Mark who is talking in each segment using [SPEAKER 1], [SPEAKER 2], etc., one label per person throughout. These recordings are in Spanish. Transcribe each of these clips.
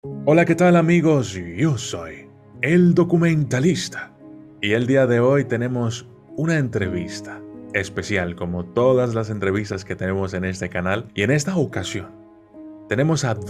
[SPEAKER 1] Hola, ¿qué tal amigos? Yo soy el documentalista y el día de hoy tenemos una entrevista especial como todas las entrevistas que tenemos en este canal y en esta ocasión tenemos a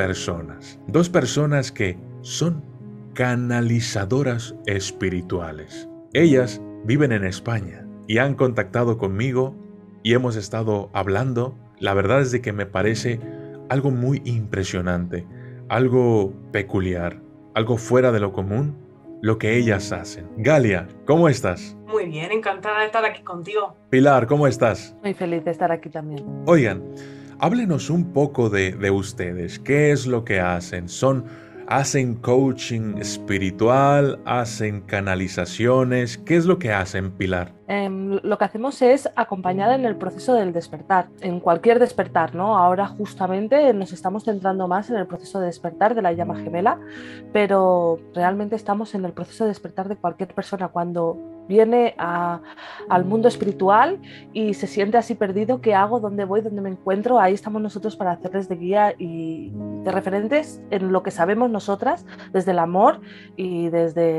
[SPEAKER 1] dos personas que son canalizadoras espirituales. Ellas viven en España y han contactado conmigo y hemos estado hablando. La verdad es de que me parece algo muy impresionante, algo peculiar, algo fuera de lo común, lo que ellas hacen. Galia, ¿cómo estás?
[SPEAKER 2] Muy bien, encantada de estar aquí contigo.
[SPEAKER 1] Pilar, ¿cómo estás?
[SPEAKER 3] Muy feliz de estar aquí también.
[SPEAKER 1] Oigan, háblenos un poco de ustedes. ¿Qué es lo que hacen? ¿Hacen coaching espiritual? ¿Hacen canalizaciones? ¿Qué es lo que hacen, Pilar?
[SPEAKER 3] Lo que hacemos es acompañar en el proceso del despertar, en cualquier despertar, ¿no? Ahora justamente nos estamos centrando más en el proceso de despertar de la llama gemela, pero realmente estamos en el proceso de despertar de cualquier persona cuando viene al mundo espiritual y se siente así perdido. ¿Qué hago? ¿Dónde voy? ¿Dónde me encuentro? Ahí estamos nosotros para hacerles de guía y de referentes en lo que sabemos nosotras desde el amor y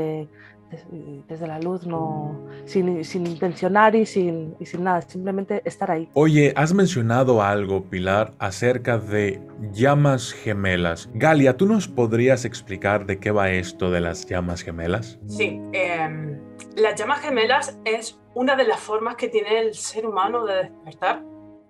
[SPEAKER 3] desde la luz, no, sin intencionar y sin nada, simplemente estar ahí.
[SPEAKER 1] Oye, has mencionado algo, Pilar, acerca de llamas gemelas. Galia, ¿tú nos podrías explicar de qué va esto de las llamas gemelas?
[SPEAKER 2] Sí, las llamas gemelas es una de las formas que tiene el ser humano de despertar.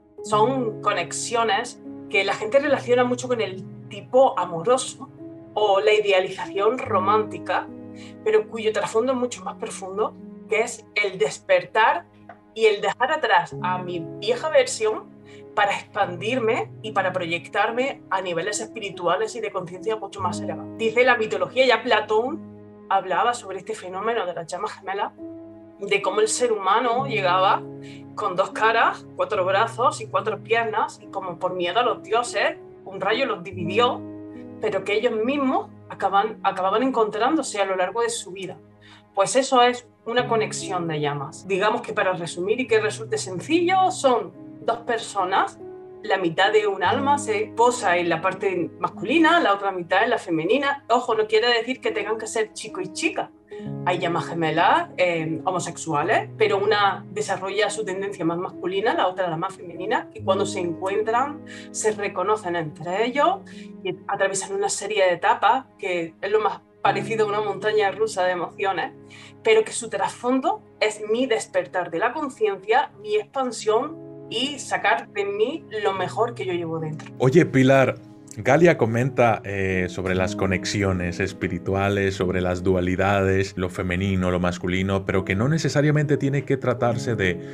[SPEAKER 2] Son conexiones que la gente relaciona mucho con el tipo amoroso o la idealización romántica, pero cuyo trasfondo es mucho más profundo, que es el despertar y el dejar atrás a mi vieja versión para expandirme y para proyectarme a niveles espirituales y de conciencia mucho más elevados. Dice la mitología, ya Platón hablaba sobre este fenómeno de las llamas gemelas, de cómo el ser humano llegaba con dos caras, cuatro brazos y cuatro piernas, y como por miedo a los dioses, un rayo los dividió, pero que ellos mismos acababan encontrándose a lo largo de su vida. Pues eso es una conexión de llamas. Digamos que para resumir y que resulte sencillo, son dos personas, la mitad de un alma se posa en la parte masculina, la otra mitad en la femenina. Ojo, no quiere decir que tengan que ser chico y chica. Hay llamas gemelas homosexuales, pero una desarrolla su tendencia más masculina, la otra la más femenina, y cuando se encuentran se reconocen entre ellos y atraviesan una serie de etapas que es lo más parecido a una montaña rusa de emociones, pero que su trasfondo es mi despertar de la conciencia, mi expansión y sacar de mí lo mejor que yo llevo dentro.
[SPEAKER 1] Oye, Pilar, Galia comenta sobre las conexiones espirituales, sobre las dualidades, lo femenino, lo masculino, pero que no necesariamente tiene que tratarse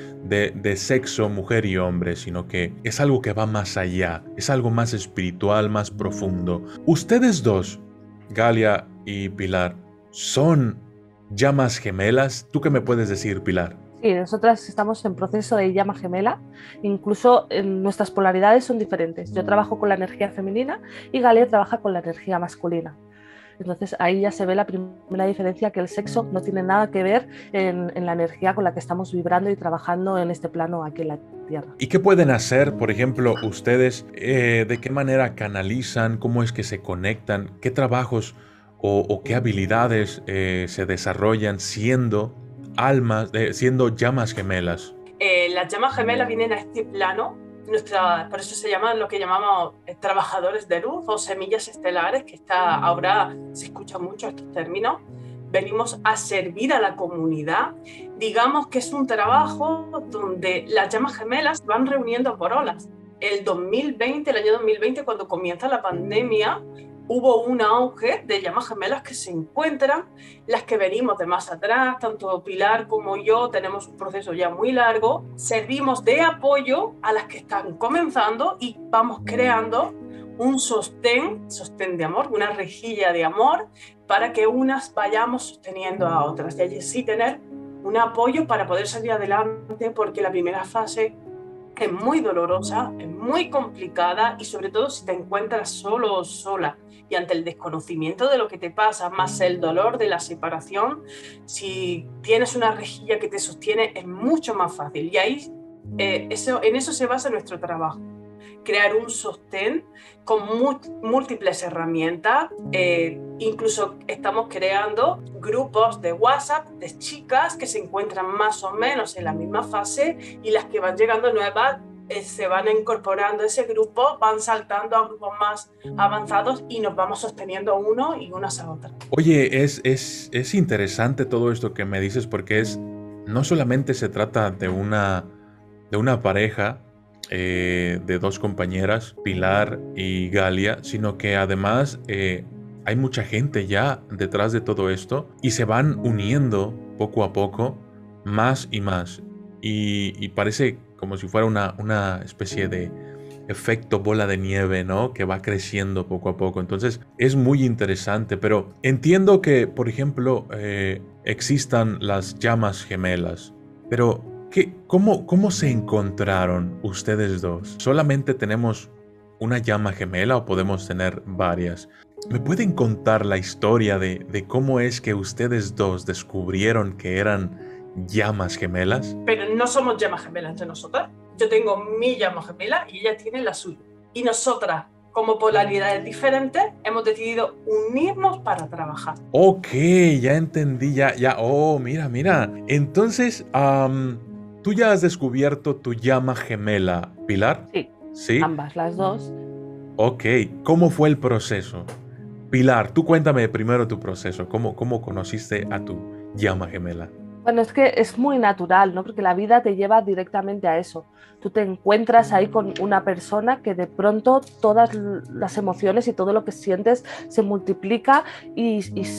[SPEAKER 1] de sexo, mujer y hombre, sino que es algo que va más allá, es algo más espiritual, más profundo. Ustedes dos, Galia y Pilar, ¿son llamas gemelas? ¿Tú qué me puedes decir, Pilar?
[SPEAKER 3] Sí, nosotras estamos en proceso de llama gemela, incluso nuestras polaridades son diferentes. Yo trabajo con la energía femenina y Galia trabaja con la energía masculina. Entonces ahí ya se ve la primera diferencia, que el sexo no tiene nada que ver en la energía con la que estamos vibrando y trabajando en este plano aquí en la Tierra.
[SPEAKER 1] ¿Y qué pueden hacer, por ejemplo, ustedes? ¿De qué manera canalizan? ¿Cómo es que se conectan? ¿Qué trabajos o qué habilidades se desarrollan siendo almas, siendo llamas gemelas?
[SPEAKER 2] Las llamas gemelas vienen a este plano, por eso se llaman lo que llamamos trabajadores de luz o semillas estelares, que ahora se escuchan mucho estos términos. Venimos a servir a la comunidad. Digamos que es un trabajo donde las llamas gemelas van reuniendo por olas. El año 2020, cuando comienza la pandemia, hubo un auge de llamas gemelas que se encuentran, las que venimos de más atrás, tanto Pilar como yo tenemos un proceso ya muy largo, servimos de apoyo a las que están comenzando y vamos creando un sostén de amor, una rejilla de amor, para que unas vayamos sosteniendo a otras, y allí sí tener un apoyo para poder salir adelante, porque la primera fase es muy dolorosa, es muy complicada, y sobre todo si te encuentras solo o sola y ante el desconocimiento de lo que te pasa, más el dolor de la separación, si tienes una rejilla que te sostiene es mucho más fácil, y ahí en eso se basa nuestro trabajo, crear un sostén con múltiples herramientas. Incluso estamos creando grupos de WhatsApp de chicas que se encuentran más o menos en la misma fase, y las que van llegando nuevas se van incorporando a ese grupo, van saltando a grupos más avanzados y nos vamos sosteniendo uno y unas a otras.
[SPEAKER 1] Oye, es interesante todo esto que me dices, porque no solamente se trata de una pareja de dos compañeras, Pilar y Galia, sino que además hay mucha gente ya detrás de todo esto y se van uniendo poco a poco más y más. Y parece como si fuera una especie de efecto bola de nieve, ¿no? Que va creciendo poco a poco. Entonces es muy interesante, pero entiendo que, por ejemplo, existan las llamas gemelas, pero ¿cómo se encontraron ustedes dos? ¿Solamente tenemos una llama gemela o podemos tener varias? ¿Me pueden contar la historia de cómo es que ustedes dos descubrieron que eran llamas gemelas?
[SPEAKER 2] Pero no somos llamas gemelas entre nosotras. Yo tengo mi llama gemela y ella tiene la suya. Y nosotras, como polaridades diferentes, hemos decidido unirnos para trabajar.
[SPEAKER 1] Ok, ya entendí, ya. Oh, mira. Entonces, ¿tú ya has descubierto tu llama gemela, Pilar?
[SPEAKER 3] Sí, ambas, las dos.
[SPEAKER 1] Ok, ¿cómo fue el proceso? Pilar, tú cuéntame primero tu proceso. ¿Cómo conociste a tu llama gemela?
[SPEAKER 3] Bueno, es que es muy natural, ¿no? Porque la vida te lleva directamente a eso. Tú te encuentras ahí con una persona que de pronto todas las emociones y todo lo que sientes se multiplica y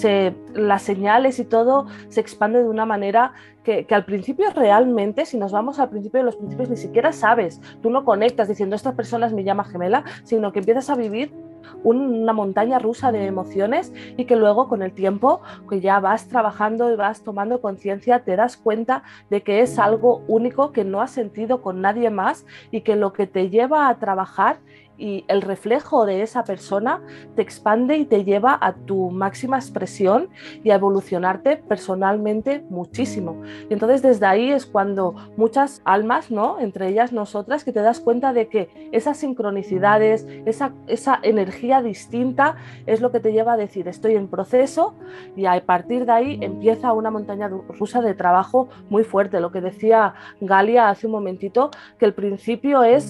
[SPEAKER 3] las señales y todo se expande de una manera que al principio realmente, si nos vamos al principio de los principios, ni siquiera sabes. Tú no conectas diciendo esta persona es mi llama gemela, sino que empiezas a vivir una montaña rusa de emociones y que luego con el tiempo que ya vas trabajando y vas tomando conciencia te das cuenta de que es algo único que no has sentido con nadie más y que lo que te lleva a trabajar y el reflejo de esa persona te expande y te lleva a tu máxima expresión y a evolucionarte personalmente muchísimo. Y entonces desde ahí es cuando muchas almas, ¿no? Entre ellas nosotras, que te das cuenta de que esas sincronicidades, esa energía distinta es lo que te lleva a decir estoy en proceso, y a partir de ahí empieza una montaña rusa de trabajo muy fuerte. Lo que decía Galia hace un momentito, que el principio es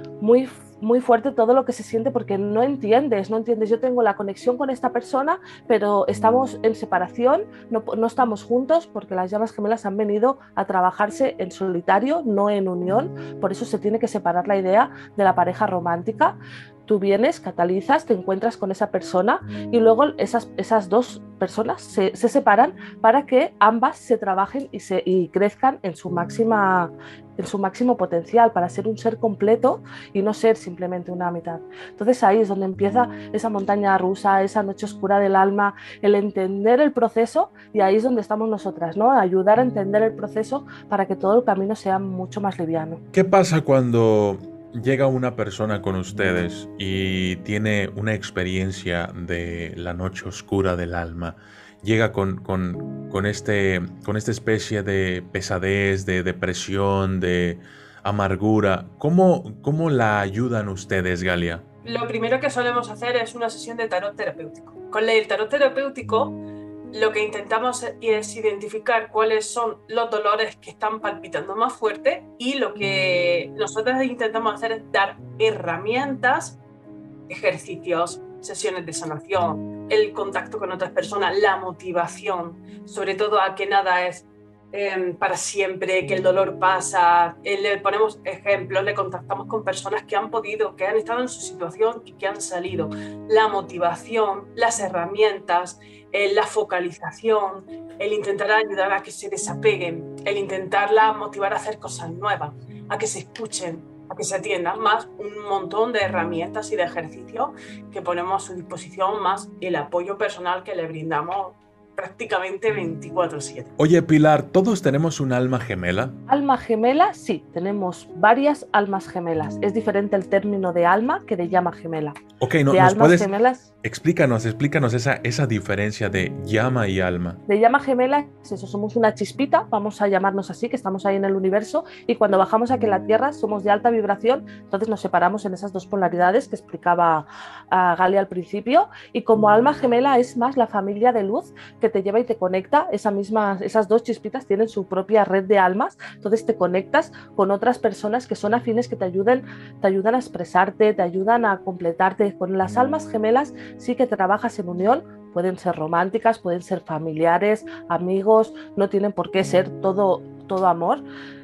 [SPEAKER 3] muy fuerte todo lo que se siente porque no entiendes. Yo tengo la conexión con esta persona, pero estamos en separación, no estamos juntos porque las llamas gemelas han venido a trabajarse en solitario, no en unión. Por eso se tiene que separar la idea de la pareja romántica. Tú vienes, catalizas, te encuentras con esa persona y luego esas dos personas se separan para que ambas se trabajen y crezcan en su máximo potencial, para ser un ser completo y no ser simplemente una mitad. Entonces ahí es donde empieza esa montaña rusa, esa noche oscura del alma, el entender el proceso, y ahí es donde estamos nosotras, ¿no? Ayudar a entender el proceso para que todo el camino sea mucho más liviano.
[SPEAKER 1] ¿Qué pasa cuando llega una persona con ustedes y tiene una experiencia de la noche oscura del alma? Llega con esta especie de pesadez, de depresión, de amargura. ¿Cómo la ayudan ustedes, Galia?
[SPEAKER 2] Lo primero que solemos hacer es una sesión de tarot terapéutico. Con el tarot terapéutico lo que intentamos es identificar cuáles son los dolores que están palpitando más fuerte, y lo que nosotros intentamos hacer es dar herramientas, ejercicios, sesiones de sanación, el contacto con otras personas, la motivación, sobre todo a que nada es para siempre, que el dolor pasa. Le ponemos ejemplos, le contactamos con personas que han estado en su situación y que han salido. La motivación, las herramientas, la focalización, el intentar ayudar a que se desapeguen, el intentarla motivar a hacer cosas nuevas, a que se escuchen, a que se atiendan, más un montón de herramientas y de ejercicios que ponemos a su disposición, más el apoyo personal que le brindamos prácticamente 24/7.
[SPEAKER 1] Oye, Pilar, ¿todos tenemos un alma gemela?
[SPEAKER 3] Alma gemela, sí, tenemos varias almas gemelas. Es diferente el término de alma que de llama gemela.
[SPEAKER 1] Ok,
[SPEAKER 3] De
[SPEAKER 1] ¿nos
[SPEAKER 3] almas
[SPEAKER 1] puedes
[SPEAKER 3] gemelas,
[SPEAKER 1] explícanos esa diferencia de llama y alma?
[SPEAKER 3] de llama gemela es eso, somos una chispita, vamos a llamarnos así, que estamos ahí en el universo, y cuando bajamos aquí a la Tierra somos de alta vibración, entonces nos separamos en esas dos polaridades que explicaba Galia al principio, y como alma gemela es más la familia de luz que te lleva y te conecta, esas dos chispitas tienen su propia red de almas, entonces te conectas con otras personas que son afines, que te ayudan a expresarte, te ayudan a completarte. Con las almas gemelas sí que trabajas en unión, pueden ser románticas, pueden ser familiares, amigos, no tienen por qué ser todo amor.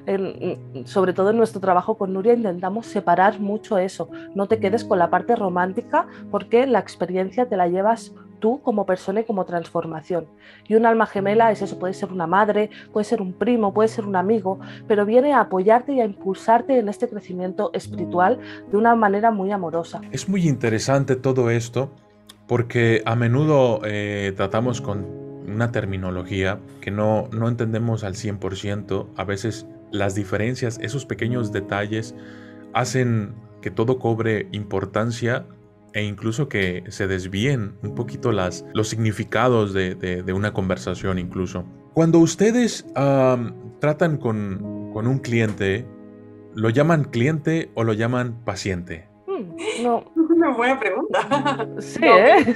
[SPEAKER 3] Sobre todo en nuestro trabajo con Nuria intentamos separar mucho eso, no te quedes con la parte romántica porque la experiencia te la llevas tú como persona y como transformación. Y un alma gemela es eso, puede ser una madre, puede ser un primo, puede ser un amigo, pero viene a apoyarte y a impulsarte en este crecimiento espiritual de una manera muy amorosa.
[SPEAKER 1] Es muy interesante todo esto porque a menudo tratamos con una terminología que no entendemos al 100%. A veces las diferencias, esos pequeños detalles hacen que todo cobre importancia e incluso que se desvíen un poquito los significados de una conversación incluso. Cuando ustedes tratan con un cliente, ¿lo llaman cliente o lo llaman paciente?
[SPEAKER 3] No.
[SPEAKER 2] Una buena pregunta.
[SPEAKER 3] Sí,
[SPEAKER 2] No,
[SPEAKER 3] ¿eh?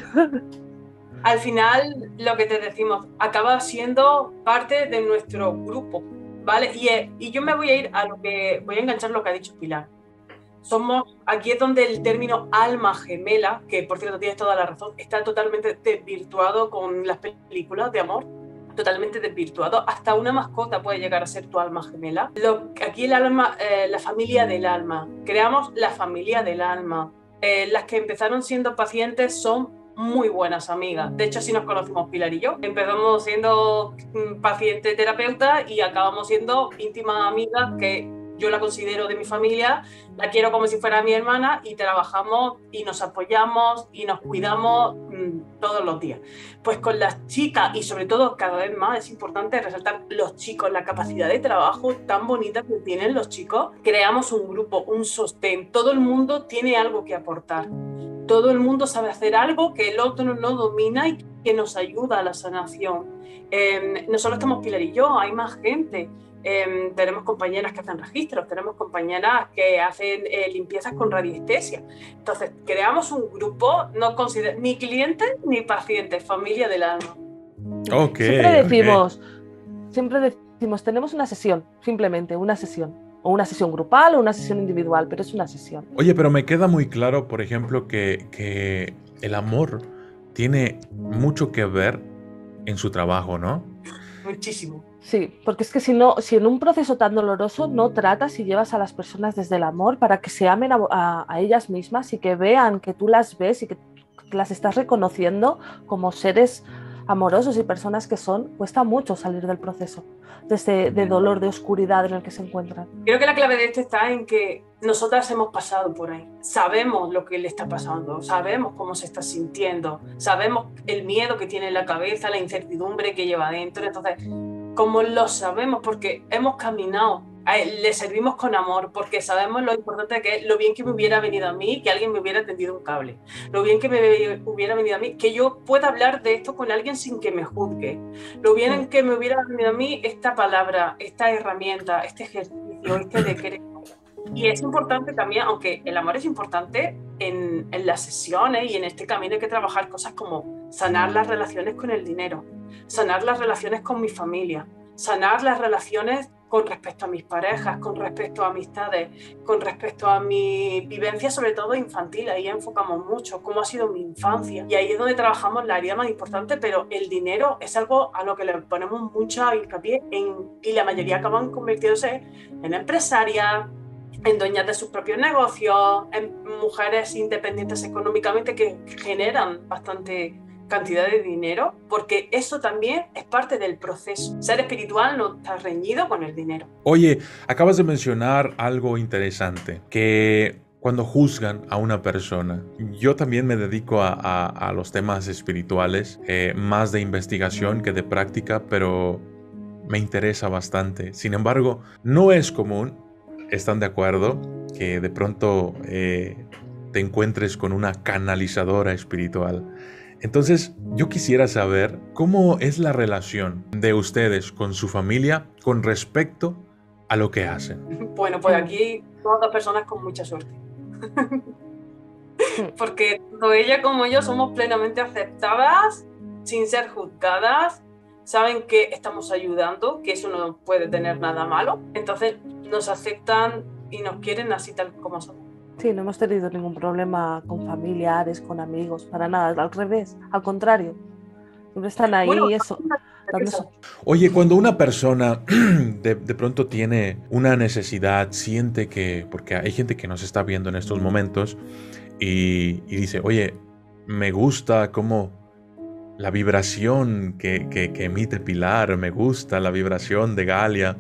[SPEAKER 2] Al final, lo que te decimos, acaba siendo parte de nuestro grupo, ¿vale? Y yo me voy a ir voy a enganchar lo que ha dicho Pilar. Aquí es donde el término alma gemela, que por cierto tienes toda la razón, está totalmente desvirtuado con las películas de amor, totalmente desvirtuado. Hasta una mascota puede llegar a ser tu alma gemela. Aquí el alma, la familia del alma, creamos la familia del alma. Las que empezaron siendo pacientes son muy buenas amigas. De hecho, así nos conocimos Pilar y yo. Empezamos siendo paciente terapeuta y acabamos siendo íntimas amigas que yo la considero de mi familia, la quiero como si fuera mi hermana y trabajamos y nos apoyamos y nos cuidamos todos los días. Pues con las chicas y sobre todo cada vez más es importante resaltar los chicos, la capacidad de trabajo tan bonita que tienen los chicos. Creamos un grupo, un sostén, todo el mundo tiene algo que aportar. Todo el mundo sabe hacer algo que el otro no domina y que nos ayuda a la sanación. No solo estamos Pilar y yo, hay más gente. Tenemos compañeras que hacen registros, tenemos compañeras que hacen limpiezas con radiestesia. Entonces, creamos un grupo, no considero ni clientes ni pacientes, familia del alma.
[SPEAKER 3] Siempre decimos, tenemos una sesión, simplemente una sesión. O una sesión grupal o una sesión individual, pero es una sesión.
[SPEAKER 1] Oye, pero me queda muy claro, por ejemplo, que el amor tiene mucho que ver en su trabajo, ¿no?
[SPEAKER 2] Muchísimo.
[SPEAKER 3] Sí, porque es que si en un proceso tan doloroso no tratas y llevas a las personas desde el amor para que se amen a ellas mismas y que vean que tú las ves y que las estás reconociendo como seres amorosos y personas que son, cuesta mucho salir del proceso, de dolor, de oscuridad en el que se encuentran.
[SPEAKER 2] Creo que la clave de esto está en que nosotras hemos pasado por ahí, sabemos lo que le está pasando, sabemos cómo se está sintiendo, sabemos el miedo que tiene en la cabeza, la incertidumbre que lleva adentro. Entonces, como lo sabemos porque hemos caminado, le servimos con amor, porque sabemos lo importante que es, lo bien que me hubiera venido a mí que alguien me hubiera tendido un cable, lo bien que me hubiera venido a mí que yo pueda hablar de esto con alguien sin que me juzgue, lo bien que me hubiera venido a mí esta palabra, esta herramienta, este ejercicio, este decreto. Y es importante también, aunque el amor es importante, en las sesiones y en este camino hay que trabajar cosas como sanar las relaciones con el dinero, sanar las relaciones con mi familia, sanar las relaciones con respecto a mis parejas, con respecto a amistades, con respecto a mi vivencia, sobre todo infantil. Ahí enfocamos mucho cómo ha sido mi infancia y ahí es donde trabajamos la herida más importante, pero el dinero es algo a lo que le ponemos mucha hincapié y la mayoría acaban convirtiéndose en empresarias, en dueñas de sus propios negocios, en mujeres independientes económicamente que generan bastante cantidad de dinero, porque eso también es parte del proceso. Ser espiritual no está reñido con el dinero.
[SPEAKER 1] Oye, acabas de mencionar algo interesante, que cuando juzgan a una persona. Yo también me dedico a los temas espirituales, más de investigación que de práctica, pero me interesa bastante. Sin embargo, no es común, ¿están de acuerdo?, que de pronto te encuentres con una canalizadora espiritual. Entonces, yo quisiera saber cómo es la relación de ustedes con su familia con respecto a lo que hacen.
[SPEAKER 2] Bueno, pues aquí somos dos personas con mucha suerte. Porque tanto ella como yo somos plenamente aceptadas, sin ser juzgadas, saben que estamos ayudando, que eso no puede tener nada malo, entonces nos aceptan y nos quieren así tal como somos.
[SPEAKER 3] Sí, no hemos tenido ningún problema con familiares, con amigos, para nada, al revés, al contrario. Siempre están ahí,
[SPEAKER 2] Bueno,
[SPEAKER 3] eso, dando
[SPEAKER 1] Oye, cuando una persona de pronto tiene una necesidad, siente que, porque hay gente que nos está viendo en estos momentos y dice, oye, me gusta cómo la vibración que emite Pilar, me gusta la vibración de Galia,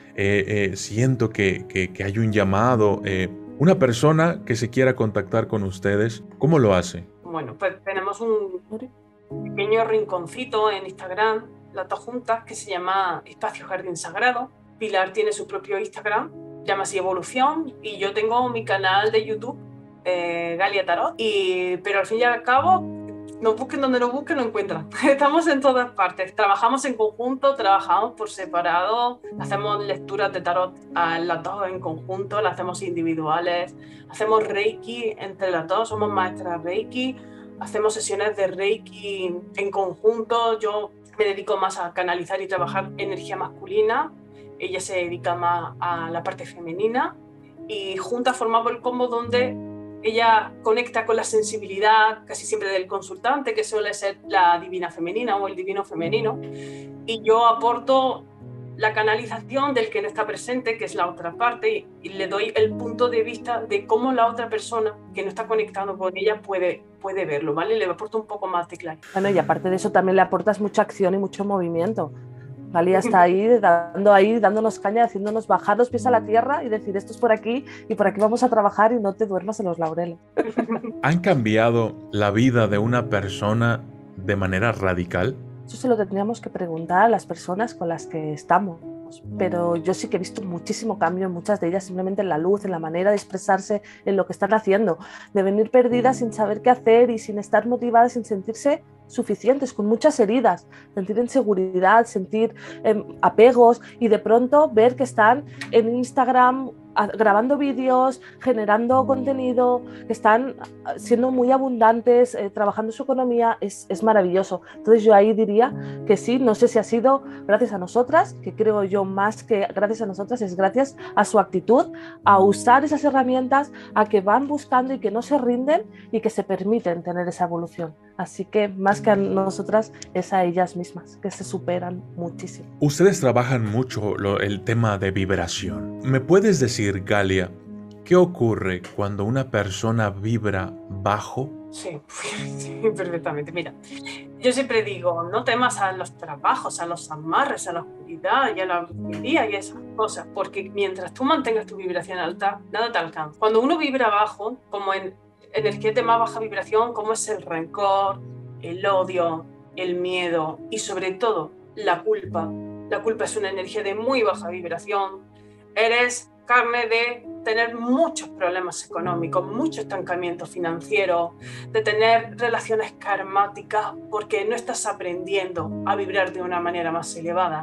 [SPEAKER 1] siento que hay un llamado. Una persona que se quiera contactar con ustedes, ¿cómo lo hace?
[SPEAKER 2] Bueno, pues tenemos un pequeño rinconcito en Instagram, las dos juntas, que se llama Espacio Jardín Sagrado. Pilar tiene su propio Instagram, llama así Evolución, y yo tengo mi canal de YouTube, Galia Tarot, pero al fin y al cabo, nos busquen donde nos busquen, nos encuentran. Estamos en todas partes, trabajamos en conjunto, trabajamos por separado, hacemos lecturas de tarot las dos en conjunto, las hacemos individuales, hacemos Reiki entre las dos, somos maestras Reiki, hacemos sesiones de Reiki en conjunto. Yo me dedico más a canalizar y trabajar energía masculina, ella se dedica más a la parte femenina, y juntas formamos el combo donde ella conecta con la sensibilidad casi siempre del consultante, que suele ser la divina femenina o el divino femenino, y yo aporto la canalización del que no está presente, que es la otra parte, y le doy el punto de vista de cómo la otra persona que no está conectando con ella puede verlo, ¿vale? Le aporto un poco más de claridad.
[SPEAKER 3] Bueno, y aparte de eso también le aportas mucha acción y mucho movimiento. Galia está ahí, dándonos caña, haciéndonos bajar los pies a la tierra y decir, esto es por aquí y por aquí vamos a trabajar y no te duermas en los laureles.
[SPEAKER 1] ¿Han cambiado la vida de una persona de manera radical?
[SPEAKER 3] Eso se lo tendríamos que preguntar a las personas con las que estamos. Pero yo sí que he visto muchísimo cambio en muchas de ellas, simplemente en la luz, en la manera de expresarse, en lo que están haciendo, de venir perdidas sin saber qué hacer y sin estar motivadas, sin sentirse suficientes, con muchas heridas, sentir inseguridad, sentir apegos, y de pronto ver que están en Instagram grabando vídeos, generando contenido, que están siendo muy abundantes, trabajando su economía, es maravilloso. Entonces yo ahí diría que sí, no sé si ha sido gracias a nosotras, que creo yo más que gracias a nosotras, es gracias a su actitud, a usar esas herramientas, a que van buscando y que no se rinden y que se permiten tener esa evolución. Así que más que a nosotras es a ellas mismas, que se superan muchísimo.
[SPEAKER 1] Ustedes trabajan mucho el tema de vibración. ¿Me puedes decir, Galia, qué ocurre cuando una persona vibra bajo?
[SPEAKER 2] Sí, perfectamente. Mira, yo siempre digo, no temas a los trabajos, a los amarres, a la oscuridad y a la brujería y esas cosas, porque mientras tú mantengas tu vibración alta, nada te alcanza. Cuando uno vibra bajo, como en energía de más baja vibración, como es el rencor, el odio, el miedo y sobre todo la culpa. La culpa es una energía de muy baja vibración. Eres carne de tener muchos problemas económicos, mucho estancamiento financiero, de tener relaciones karmáticas porque no estás aprendiendo a vibrar de una manera más elevada,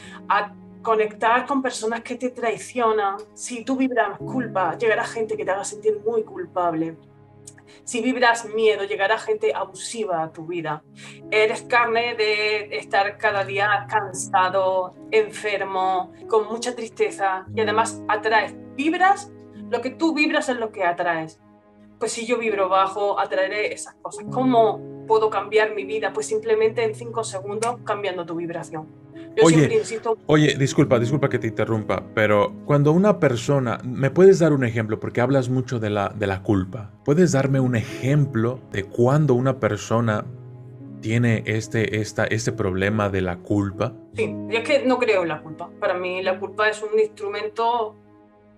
[SPEAKER 2] a conectar con personas que te traicionan. Si tú vibras culpa, llegará gente que te haga sentir muy culpable. Si vibras miedo, llegará gente abusiva a tu vida. Eres carne de estar cada día cansado, enfermo, con mucha tristeza, y además atraes. Vibras, lo que tú vibras es lo que atraes. Pues si yo vibro bajo, atraeré esas cosas. ¿Cómo puedo cambiar mi vida? Pues simplemente en 5 segundos cambiando tu vibración. Yo siempre insisto...
[SPEAKER 1] Oye, disculpa que te interrumpa, pero cuando una persona... ¿Me puedes dar un ejemplo? Porque hablas mucho de la culpa. ¿Puedes darme un ejemplo de cuando una persona tiene este problema de la culpa?
[SPEAKER 2] Sí, yo es que no creo en la culpa. Para mí la culpa es un instrumento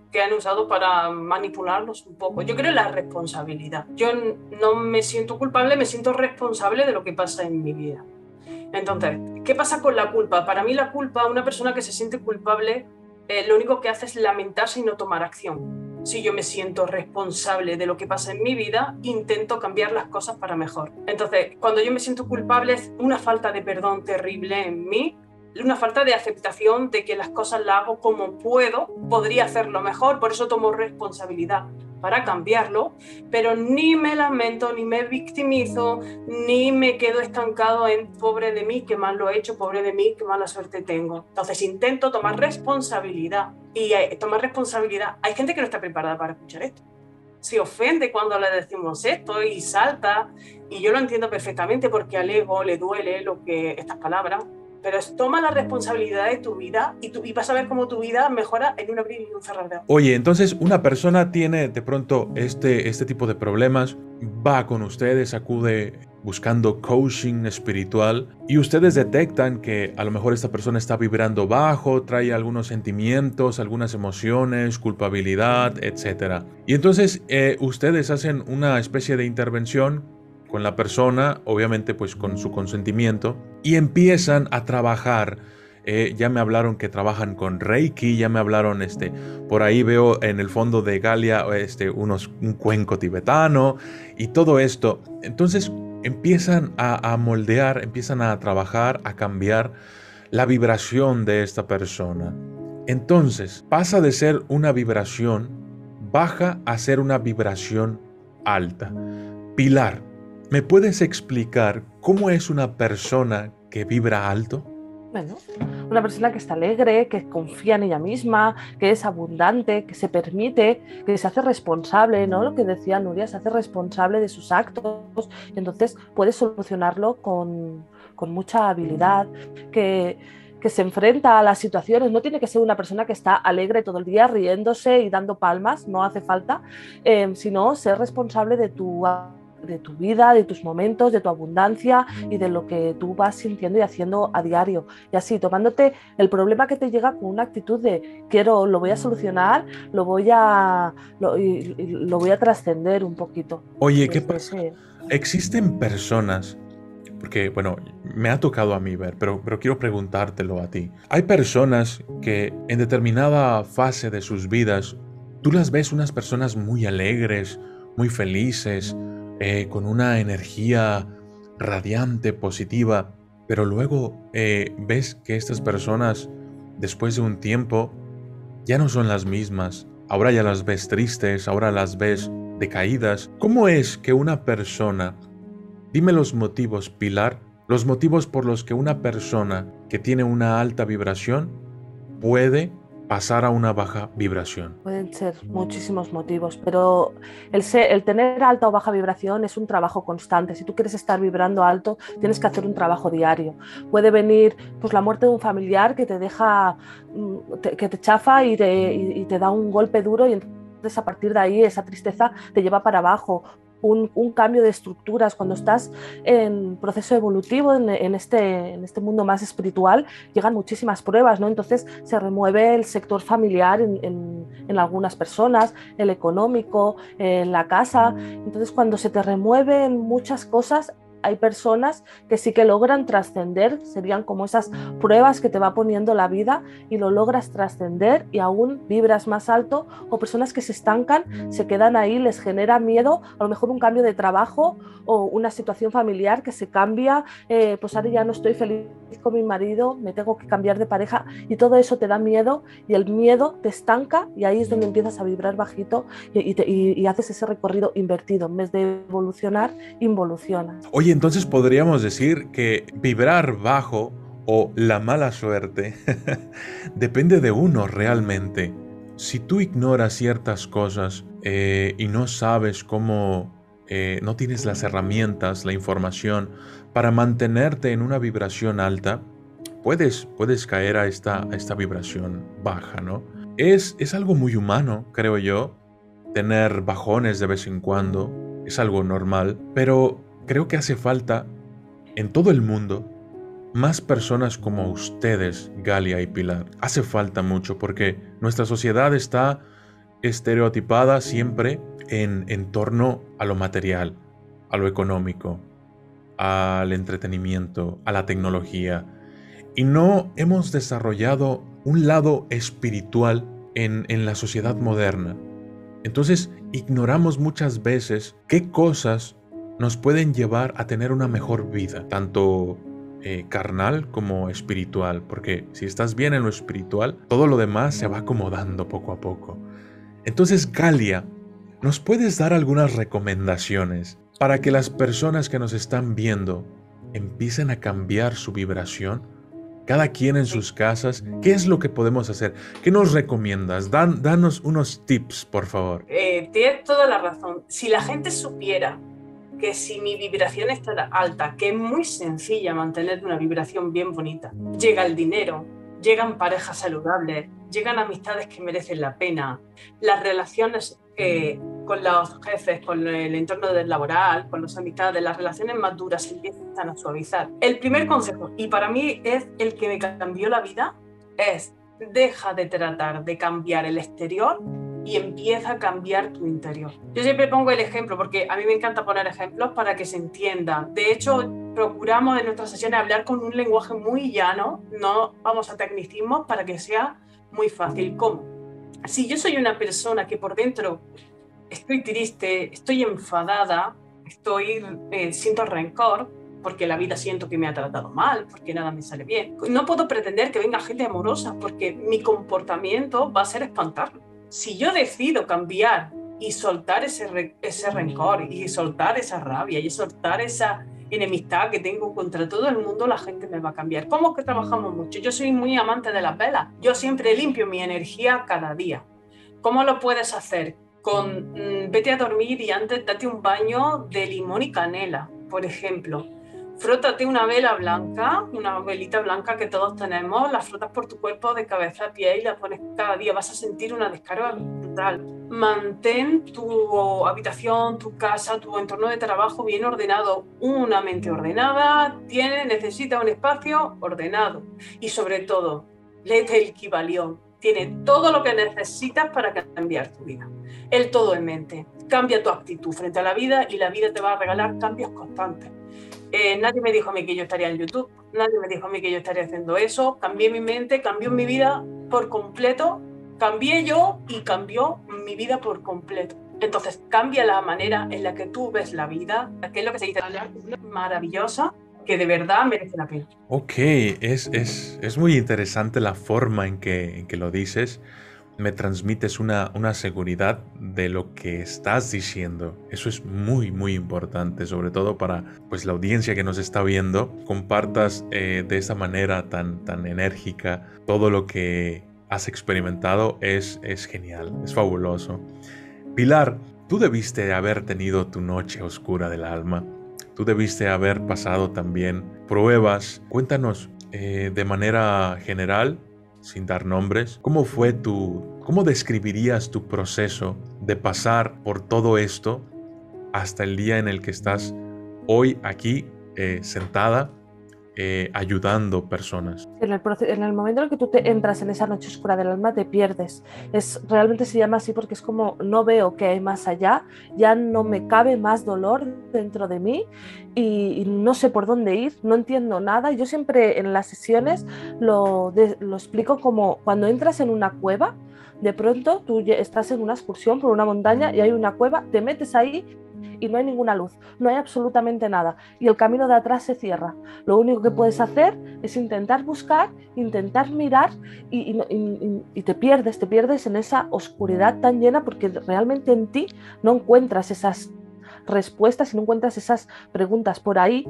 [SPEAKER 2] que han usado para manipularlos un poco. Yo creo en la responsabilidad. Yo no me siento culpable, me siento responsable de lo que pasa en mi vida. Entonces, ¿qué pasa con la culpa? Para mí la culpa, una persona que se siente culpable, lo único que hace es lamentarse y no tomar acción. Si yo me siento responsable de lo que pasa en mi vida, intento cambiar las cosas para mejor. Entonces, cuando yo me siento culpable es una falta de perdón terrible en mí, una falta de aceptación de que las cosas las hago como puedo, podría hacerlo mejor, por eso tomo responsabilidad para cambiarlo, pero ni me lamento, ni me victimizo, ni me quedo estancado en pobre de mí, qué mal lo he hecho, pobre de mí, qué mala suerte tengo. Entonces intento tomar responsabilidad y tomar responsabilidad. Hay gente que no está preparada para escuchar esto. Se ofende cuando le decimos esto y salta, y yo lo entiendo perfectamente porque al ego le duele estas palabras, pero toma la responsabilidad de tu vida y vas a ver cómo tu vida mejora en un abrir y un cerrar de ojos.
[SPEAKER 1] Oye, entonces una persona tiene de pronto este tipo de problemas, va con ustedes, acude buscando coaching espiritual y ustedes detectan que a lo mejor esta persona está vibrando bajo, trae algunos sentimientos, algunas emociones, culpabilidad, etc. Y entonces ustedes hacen una especie de intervención con la persona, obviamente pues con su consentimiento, y empiezan a trabajar. Ya me hablaron que trabajan con Reiki, ya me hablaron, por ahí veo en el fondo de Galia un cuenco tibetano y todo esto. Entonces empiezan a moldear, empiezan a trabajar, a cambiar la vibración de esta persona. Entonces pasa de ser una vibración baja a ser una vibración alta. Pilar, ¿me puedes explicar cómo es una persona que vibra alto?
[SPEAKER 3] Bueno, una persona que está alegre, que confía en ella misma, que es abundante, que se permite, que se hace responsable, ¿no? Lo que decía Nuria, se hace responsable de sus actos y entonces puede solucionarlo con mucha habilidad, que se enfrenta a las situaciones. No tiene que ser una persona que está alegre todo el día, riéndose y dando palmas, no hace falta, sino ser responsable de tu vida, de tus momentos, de tu abundancia y de lo que tú vas sintiendo y haciendo a diario. Y así, tomándote el problema que te llega con una actitud de lo voy a solucionar, lo voy a trascender un poquito.
[SPEAKER 1] Oye, ¿qué pasa? Existen personas, porque bueno, me ha tocado a mí ver, pero quiero preguntártelo a ti. Hay personas que en determinada fase de sus vidas, tú las ves unas personas muy alegres, muy felices, con una energía radiante, positiva, pero luego ves que estas personas, después de un tiempo, ya no son las mismas. Ahora ya las ves tristes, ahora las ves decaídas. ¿Cómo es que una persona, dime los motivos, Pilar, los motivos por los que una persona que tiene una alta vibración puede pasar a una baja vibración?
[SPEAKER 3] Pueden ser muchísimos motivos, pero el tener alta o baja vibración es un trabajo constante. Si tú quieres estar vibrando alto, tienes que hacer un trabajo diario. Puede venir pues, la muerte de un familiar que te deja, que te chafa y te da un golpe duro y entonces a partir de ahí esa tristeza te lleva para abajo. Un cambio de estructuras. Cuando estás en proceso evolutivo, en este mundo más espiritual, llegan muchísimas pruebas, ¿no? Entonces se remueve el sector familiar en algunas personas, el económico, la casa. Entonces cuando se te remueven muchas cosas, hay personas que sí que logran trascender, serían como esas pruebas que te va poniendo la vida y lo logras trascender y aún vibras más alto, o personas que se estancan, se quedan ahí, les genera miedo, a lo mejor un cambio de trabajo o una situación familiar que se cambia, pues ahora ya no estoy feliz con mi marido, me tengo que cambiar de pareja y todo eso te da miedo y el miedo te estanca y ahí es donde empiezas a vibrar bajito y haces ese recorrido invertido, en vez de evolucionar, involucionas.
[SPEAKER 1] Oye, entonces podríamos decir que vibrar bajo o la mala suerte depende de uno realmente. Si tú ignoras ciertas cosas y no sabes cómo, no tienes las herramientas, la información para mantenerte en una vibración alta, puedes caer a esta vibración baja, ¿no? Es algo muy humano, creo yo, tener bajones de vez en cuando, es algo normal, pero creo que hace falta en todo el mundo más personas como ustedes, Galia y Pilar. Hace falta mucho porque nuestra sociedad está estereotipada siempre en torno a lo material, a lo económico, al entretenimiento, a la tecnología. Y no hemos desarrollado un lado espiritual en la sociedad moderna. Entonces ignoramos muchas veces qué cosas nos pueden llevar a tener una mejor vida, tanto carnal como espiritual, porque si estás bien en lo espiritual, todo lo demás se va acomodando poco a poco. Entonces, Galia, ¿nos puedes dar algunas recomendaciones para que las personas que nos están viendo empiecen a cambiar su vibración? Cada quien en sus casas, ¿qué es lo que podemos hacer? ¿Qué nos recomiendas? Danos unos tips, por favor.
[SPEAKER 2] Tienes toda la razón. Si la gente supiera que si mi vibración está alta, que es muy sencilla mantener una vibración bien bonita, llega el dinero, llegan parejas saludables, llegan amistades que merecen la pena, las relaciones con los jefes, con el entorno laboral, con las amistades, las relaciones más duras se empiezan a suavizar. El primer consejo, y para mí es el que me cambió la vida, es deja de tratar de cambiar el exterior y empieza a cambiar tu interior. Yo siempre pongo el ejemplo porque a mí me encanta poner ejemplos para que se entienda. De hecho, procuramos en nuestras sesiones hablar con un lenguaje muy llano, no vamos a tecnicismos para que sea muy fácil. ¿Cómo? Si yo soy una persona que por dentro estoy triste, estoy enfadada, siento rencor, porque la vida siento que me ha tratado mal, porque nada me sale bien, no puedo pretender que venga gente amorosa porque mi comportamiento va a ser espantarlo. Si yo decido cambiar y soltar ese rencor y soltar esa rabia y soltar esa enemistad que tengo contra todo el mundo, la gente me va a cambiar. ¿Cómo que trabajamos mucho? Yo soy muy amante de las velas. Yo siempre limpio mi energía cada día. ¿Cómo lo puedes hacer? Vete a dormir y antes date un baño de limón y canela, por ejemplo. Frótate una vela blanca, una velita blanca que todos tenemos, la frotas por tu cuerpo de cabeza a pie y la pones cada día, vas a sentir una descarga brutal. Mantén tu habitación, tu casa, tu entorno de trabajo bien ordenado. Una mente ordenada necesita un espacio ordenado. Y sobre todo, léete el Kybalión. Tiene todo lo que necesitas para cambiar tu vida. El todo en mente. Cambia tu actitud frente a la vida y la vida te va a regalar cambios constantes. Nadie me dijo a mí que yo estaría en YouTube, nadie me dijo a mí que yo estaría haciendo eso. Cambié mi mente, cambió mi vida por completo, cambié yo y cambió mi vida por completo. Entonces cambia la manera en la que tú ves la vida, que es lo que se dice, maravillosa, que de verdad merece la pena.
[SPEAKER 1] Ok, es muy interesante la forma en que lo dices. Me transmites una seguridad de lo que estás diciendo. Eso es muy, muy importante, sobre todo para pues, la audiencia que nos está viendo. Compartas de esa manera tan enérgica todo lo que has experimentado. Es genial, es fabuloso. Pilar, tú debiste haber tenido tu noche oscura del alma. Tú debiste haber pasado también pruebas. Cuéntanos de manera general, sin dar nombres, ¿cómo describirías tu proceso de pasar por todo esto hasta el día en el que estás hoy aquí sentada ayudando personas?
[SPEAKER 3] En el momento en el que tú te entras en esa noche oscura del alma, te pierdes. Realmente se llama así porque es como no veo qué hay más allá, ya no me cabe más dolor dentro de mí y no sé por dónde ir, no entiendo nada. Yo siempre en las sesiones lo explico como cuando entras en una cueva, de pronto tú estás en una excursión por una montaña y hay una cueva, te metes ahí y no hay ninguna luz, no hay absolutamente nada y el camino de atrás se cierra. Lo único que puedes hacer es intentar buscar, intentar mirar y te pierdes en esa oscuridad tan llena porque realmente en ti no encuentras esas respuestas y no encuentras esas preguntas por ahí,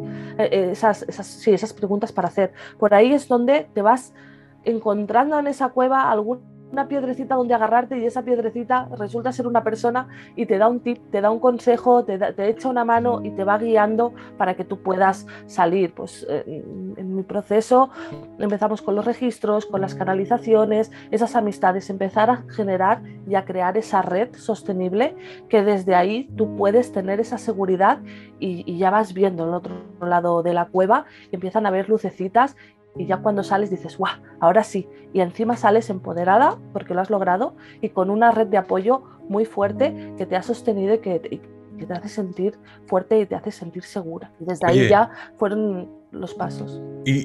[SPEAKER 3] esas preguntas para hacer. Por ahí es donde te vas encontrando en esa cueva una piedrecita donde agarrarte y esa piedrecita resulta ser una persona y te da un tip, te da un consejo, te echa una mano y te va guiando para que tú puedas salir. Pues en mi proceso empezamos con los registros, con las canalizaciones, esas amistades, empezar a generar y a crear esa red sostenible que desde ahí tú puedes tener esa seguridad y ya vas viendo al otro lado de la cueva y empiezan a haber lucecitas y ya cuando sales dices, ¡guau! Ahora sí. Y encima sales empoderada porque lo has logrado y con una red de apoyo muy fuerte que te ha sostenido y que te hace sentir fuerte y te hace sentir segura. Y desde ahí ya fueron los pasos.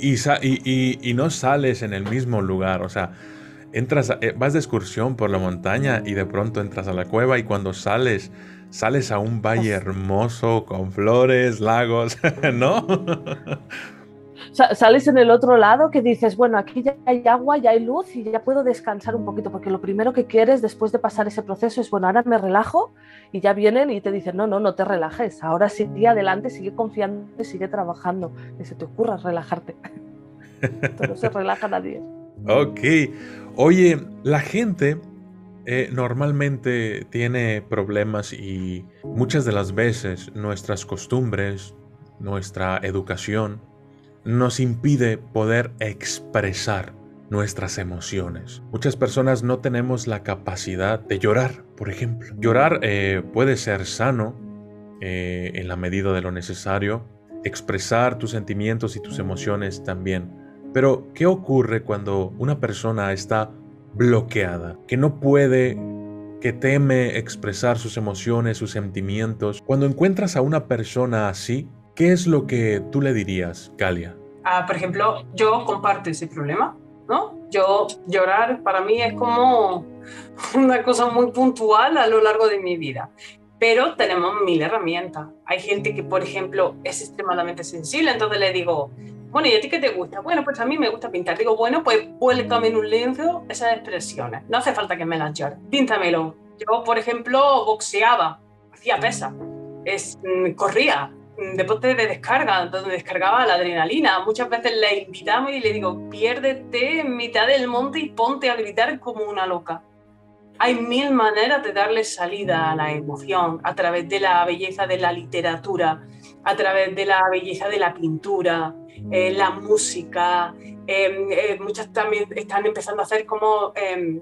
[SPEAKER 1] Y no sales en el mismo lugar, o sea, vas de excursión por la montaña y de pronto entras a la cueva y cuando sales a un valle hermoso con flores, lagos, ¿no?
[SPEAKER 3] Sales en el otro lado que dices, bueno, aquí ya hay agua, ya hay luz y ya puedo descansar un poquito, porque lo primero que quieres después de pasar ese proceso es, bueno, ahora me relajo, y ya vienen y te dicen, no te relajes, ahora sigue adelante, sigue confiando, sigue trabajando, que se te ocurra relajarte. No se relaja nadie.
[SPEAKER 1] Ok. Oye, la gente normalmente tiene problemas y muchas de las veces nuestras costumbres, nuestra educación, nos impide poder expresar nuestras emociones. Muchas personas no tenemos la capacidad de llorar, por ejemplo. Llorar puede ser sano en la medida de lo necesario. Expresar tus sentimientos y tus emociones también. Pero, ¿qué ocurre cuando una persona está bloqueada? Que no puede, que teme expresar sus emociones, sus sentimientos. Cuando encuentras a una persona así, ¿qué es lo que tú le dirías, Galia?
[SPEAKER 2] Por ejemplo, yo comparto ese problema, ¿no? Yo llorar para mí es como una cosa muy puntual a lo largo de mi vida. Pero tenemos mil herramientas. Hay gente que, por ejemplo, es extremadamente sensible, entonces le digo, bueno, ¿y a ti qué te gusta? Bueno, pues a mí me gusta pintar. Digo, bueno, pues vuélcame en un lienzo esas expresiones. No hace falta que me las llores. Píntamelo. Yo, por ejemplo, boxeaba, hacía pesas, corría, deporte de descarga, donde descargaba la adrenalina. Muchas veces le invitamos y le digo, piérdete en mitad del monte y ponte a gritar como una loca. Hay mil maneras de darle salida a la emoción, a través de la belleza de la literatura, a través de la belleza de la pintura, la música. Muchas también están empezando a hacer como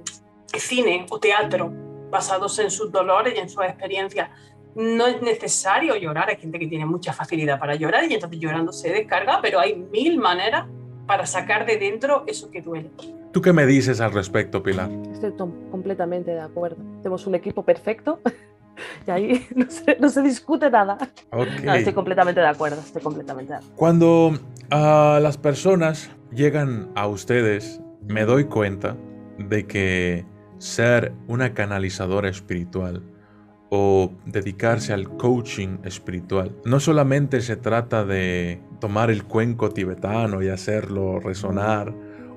[SPEAKER 2] cine o teatro basados en sus dolores y en sus experiencias. No es necesario llorar, hay gente que tiene mucha facilidad para llorar y entonces llorando se descarga, pero hay mil maneras para sacar de dentro eso que duele.
[SPEAKER 1] ¿Tú qué me dices al respecto, Pilar?
[SPEAKER 3] Estoy completamente de acuerdo. Tenemos un equipo perfecto y ahí no se discute nada.
[SPEAKER 1] Okay.
[SPEAKER 3] No, estoy completamente de acuerdo,
[SPEAKER 1] Cuando las personas llegan a ustedes, me doy cuenta de que ser una canalizadora espiritual o dedicarse al coaching espiritual no solamente se trata de tomar el cuenco tibetano y hacerlo resonar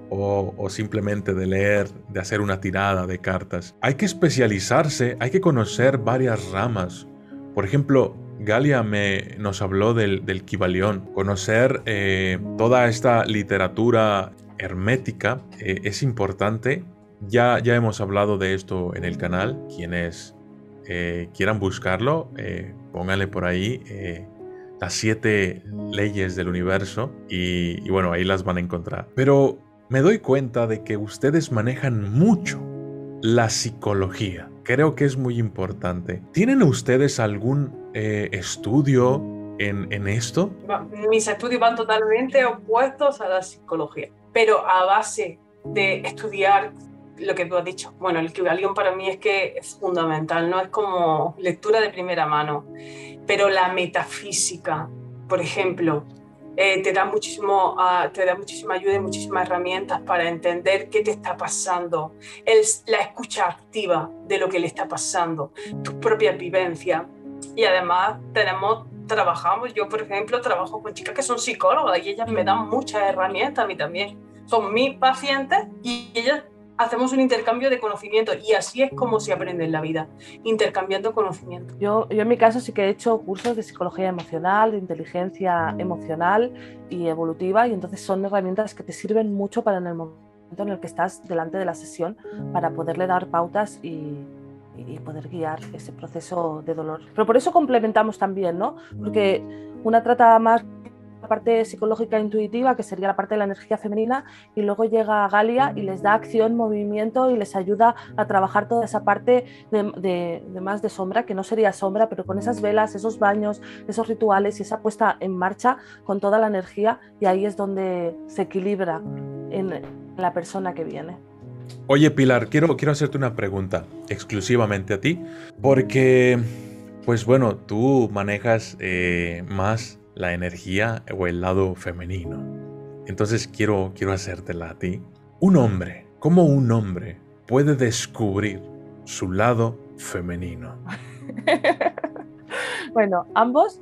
[SPEAKER 1] o simplemente de leer, de hacer una tirada de cartas. Hay que especializarse, hay que conocer varias ramas. Por ejemplo, Galia nos habló del Kybalión. Conocer toda esta literatura hermética es importante. Ya hemos hablado de esto en el canal. Quienes quieran buscarlo, pónganle por ahí las 7 leyes del universo y bueno, ahí las van a encontrar. Pero me doy cuenta de que ustedes manejan mucho la psicología. Creo que es muy importante. ¿Tienen ustedes algún estudio en esto?
[SPEAKER 2] Mis estudios van totalmente opuestos a la psicología, pero a base de estudiar lo que tú has dicho. Bueno, el Kybalión para mí es que es fundamental, no es como lectura de primera mano, pero la metafísica, por ejemplo, te da muchísima ayuda y muchísimas herramientas para entender qué te está pasando, la escucha activa de lo que le está pasando, tus propias vivencias. Y además yo por ejemplo trabajo con chicas que son psicólogas y ellas me dan muchas herramientas a mí también. Son mis pacientes y ellas hacemos un intercambio de conocimiento y así es como se aprende en la vida, intercambiando conocimiento.
[SPEAKER 3] Yo en mi caso sí que he hecho cursos de psicología emocional, de inteligencia emocional y evolutiva, y entonces son herramientas que te sirven mucho para en el momento en el que estás delante de la sesión para poderle dar pautas y poder guiar ese proceso de dolor. Pero por eso complementamos también, ¿no? Porque una trata más la parte psicológica intuitiva, que sería la parte de la energía femenina, y luego llega Galia y les da acción, movimiento y les ayuda a trabajar toda esa parte de más de sombra, que no sería sombra, pero con esas velas, esos baños, esos rituales y esa puesta en marcha con toda la energía, y ahí es donde se equilibra en la persona que viene.
[SPEAKER 1] Oye, Pilar, quiero hacerte una pregunta exclusivamente a ti, porque, pues bueno, tú manejas más la energía o el lado femenino. Entonces quiero hacértela a ti. ¿Cómo un hombre puede descubrir su lado femenino?
[SPEAKER 3] Bueno, ambos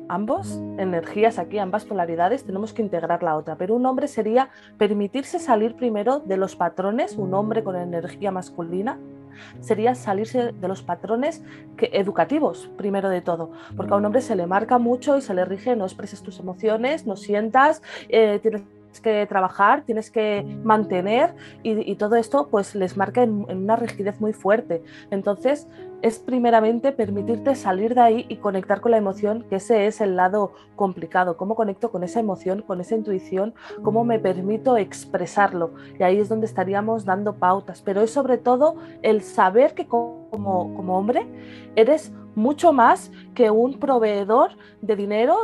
[SPEAKER 3] energías aquí, ambas polaridades, tenemos que integrar la otra, pero un hombre sería permitirse salir primero de los patrones. Un hombre con energía masculina sería salirse de los patrones educativos, primero de todo, porque a un hombre se le marca mucho y se le rige: no expreses tus emociones, no sientas, tienes que trabajar, tienes que mantener, y todo esto pues les marca en una rigidez muy fuerte. Entonces es primeramente permitirte salir de ahí y conectar con la emoción, que ese es el lado complicado. ¿Cómo conecto con esa emoción, con esa intuición? ¿Cómo me permito expresarlo? Y ahí es donde estaríamos dando pautas, pero es sobre todo el saber que como hombre eres mucho más que un proveedor de dinero,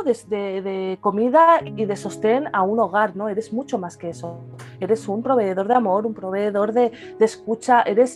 [SPEAKER 3] de comida y de sostén a un hogar, ¿no? Eres mucho más que eso. Eres un proveedor de amor, un proveedor de escucha, eres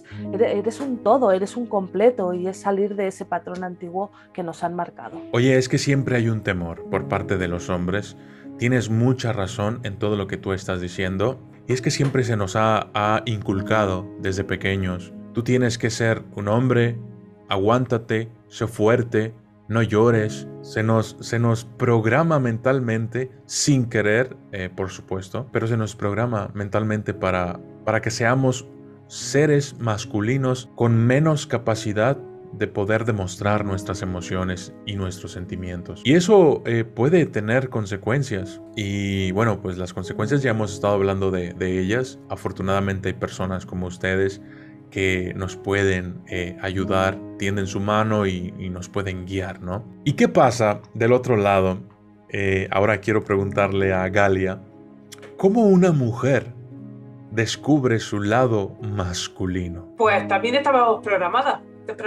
[SPEAKER 3] un todo, eres un completo, y es salir de ese patrón antiguo que nos han marcado.
[SPEAKER 1] Oye, es que siempre hay un temor por parte de los hombres. Tienes mucha razón en todo lo que tú estás diciendo, y es que siempre se nos ha inculcado desde pequeños: tú tienes que ser un hombre, aguántate, sé fuerte, no llores. Se nos programa mentalmente, sin querer, por supuesto, pero se nos programa mentalmente para que seamos seres masculinos con menos capacidad de poder demostrar nuestras emociones y nuestros sentimientos. Y eso puede tener consecuencias. Y bueno, pues las consecuencias ya hemos estado hablando de ellas. Afortunadamente hay personas como ustedes que nos pueden ayudar, tienden su mano y nos pueden guiar, ¿no? ¿Y qué pasa del otro lado? Ahora quiero preguntarle a Galia: ¿cómo una mujer descubre su lado masculino?
[SPEAKER 2] Pues también estábamos programadas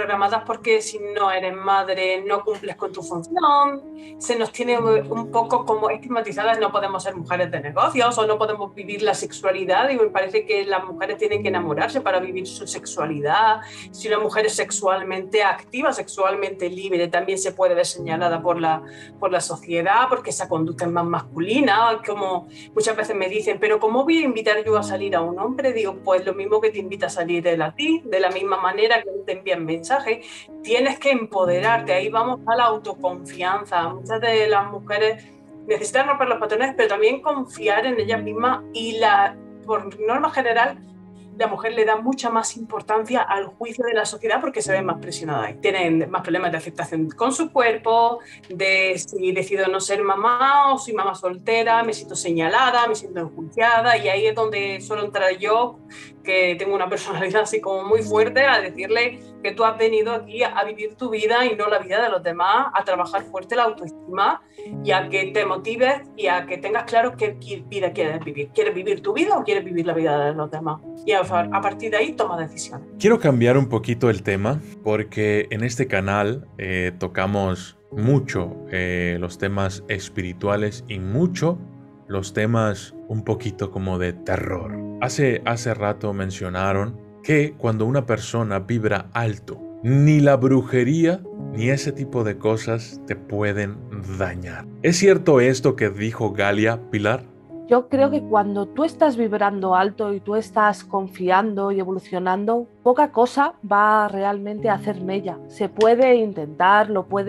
[SPEAKER 2] porque si no eres madre no cumples con tu función, se nos tiene un poco como estigmatizadas, no podemos ser mujeres de negocios o no podemos vivir la sexualidad, y me parece que las mujeres tienen que enamorarse para vivir su sexualidad. Si una mujer es sexualmente activa, sexualmente libre, también se puede ver señalada por la sociedad porque esa conducta es más masculina. Como muchas veces me dicen: pero ¿cómo voy a invitar yo a salir a un hombre? Digo, pues lo mismo que te invita a salir él a ti, de la misma manera que te envían mensaje. Tienes que empoderarte, ahí vamos a la autoconfianza. Muchas de las mujeres necesitan romper los patrones, pero también confiar en ellas mismas, y por norma general la mujer le da mucha más importancia al juicio de la sociedad porque se ven más presionadas. Tienen más problemas de aceptación con su cuerpo, de si decido no ser mamá o soy mamá soltera, me siento señalada, me siento enjuiciada, y ahí es donde suelo entrar yo, que tengo una personalidad así como muy fuerte, a decirle que tú has venido aquí a vivir tu vida y no la vida de los demás, a trabajar fuerte la autoestima y a que te motives y a que tengas claro qué vida quieres vivir. ¿Quieres vivir tu vida o quieres vivir la vida de los demás? Y a partir de ahí toma decisiones.
[SPEAKER 1] Quiero cambiar un poquito el tema, porque en este canal tocamos mucho los temas espirituales y mucho los temas un poquito como de terror. Hace rato mencionaron que cuando una persona vibra alto, ni la brujería ni ese tipo de cosas te pueden dañar. ¿Es cierto esto que dijo Galia, Pilar?
[SPEAKER 3] Yo creo que cuando tú estás vibrando alto y tú estás confiando y evolucionando, poca cosa va realmente a hacer mella. Se puede intentar,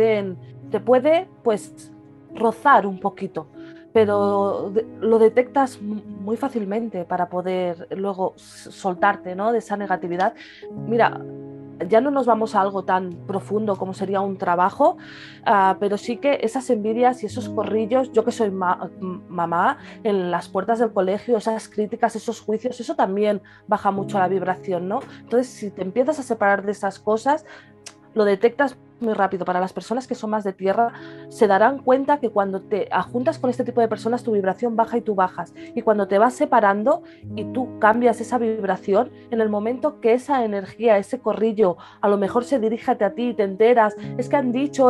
[SPEAKER 3] te puede pues rozar un poquito, pero lo detectas muy fácilmente para poder luego soltarte, ¿no?, de esa negatividad. Mira, ya no nos vamos a algo tan profundo como sería un trabajo, pero sí que esas envidias y esos corrillos, yo que soy mamá, en las puertas del colegio, esas críticas, esos juicios, eso también baja mucho la vibración, ¿no? Entonces, si te empiezas a separar de esas cosas, lo detectas muy rápido. Para las personas que son más de tierra, se darán cuenta que cuando te juntas con este tipo de personas, tu vibración baja y tú bajas. Y cuando te vas separando y tú cambias esa vibración, en el momento que esa energía, ese corrillo, a lo mejor se dirige a ti y te enteras, es que han dicho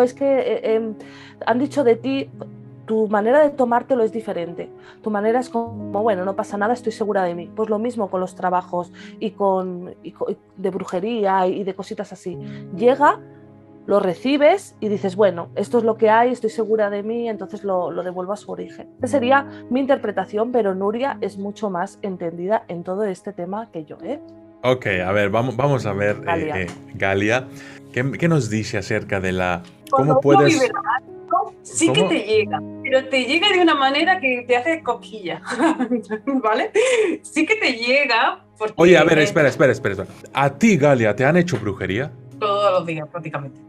[SPEAKER 3] de ti, tu manera de tomártelo es diferente. Tu manera es como, bueno, no pasa nada, estoy segura de mí. Pues lo mismo con los trabajos y de brujería y de cositas así. Llega, lo recibes y dices, bueno, esto es lo que hay, estoy segura de mí, entonces lo devuelvo a su origen. Esa sería mi interpretación, pero Nuria es mucho más entendida en todo este tema que yo, ¿eh?
[SPEAKER 1] Ok, a ver, vamos a ver,
[SPEAKER 3] Galia.
[SPEAKER 1] Galia, ¿qué nos dice acerca de la...
[SPEAKER 2] Cuando
[SPEAKER 1] ¿Cómo puedes...?
[SPEAKER 2] Sí
[SPEAKER 1] ¿Cómo?
[SPEAKER 2] que te llega, pero te llega de una manera que te hace cosquilla, ¿vale? Sí que te llega porque...
[SPEAKER 1] Oye, a ver, espera. ¿A ti, Galia, te han hecho brujería?
[SPEAKER 2] Todos los días, prácticamente.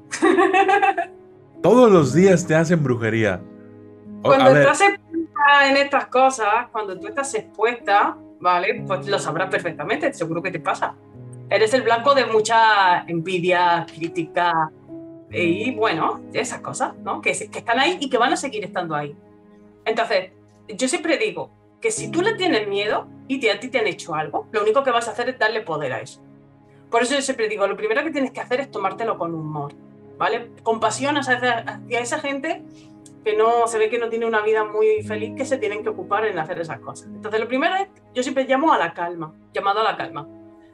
[SPEAKER 1] Todos los días te hacen brujería.
[SPEAKER 2] Cuando estás expuesta en estas cosas, cuando tú estás expuesta, ¿vale? Pues lo sabrás perfectamente, seguro que te pasa. Eres el blanco de mucha envidia, crítica y, bueno, esas cosas, ¿no? Que están ahí y que van a seguir estando ahí. Entonces, yo siempre digo que si tú le tienes miedo y a ti te han hecho algo, lo único que vas a hacer es darle poder a eso. Por eso yo siempre digo, lo primero que tienes que hacer es tomártelo con humor, ¿vale? Compasión hacia esa gente que no se ve que no tiene una vida muy feliz, que se tienen que ocupar en hacer esas cosas. Entonces, lo primero es, yo siempre llamo a la calma, llamado a la calma.